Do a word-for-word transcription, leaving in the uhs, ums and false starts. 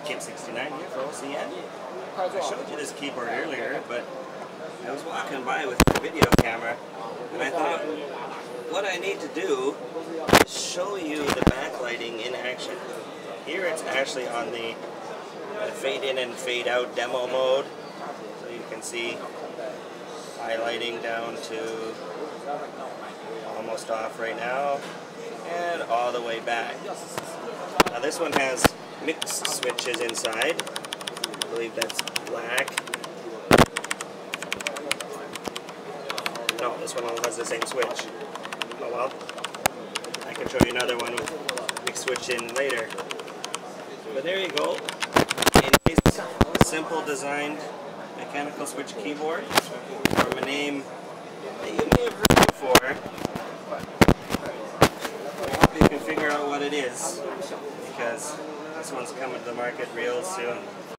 Kip sixty-nine here for O C N. I showed you this keyboard earlier, but I was walking by with the video camera, and I thought, what I need to do is show you the backlighting in action. Here it's actually on the, the fade in and fade out demo mode, so you can see highlighting down to almost off right now, and all the way back. Now this one has mixed switches inside. I believe that's black. No, this one all has the same switch. Oh well. I can show you another one with mixed switch in later. But there you go. A nice, simple designed mechanical switch keyboard from a name that you may have heard before. I hope you can figure out what it is, because this one's coming to the market real soon.